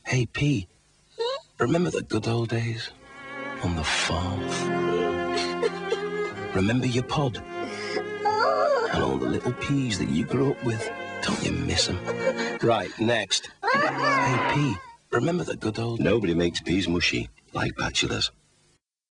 Hey, P, remember the good old days on the farm? Remember your pod and all the little peas that you grew up with? Don't you miss them? Right, next. Hey, P, remember the good old... Nobody makes peas mushy like bachelors.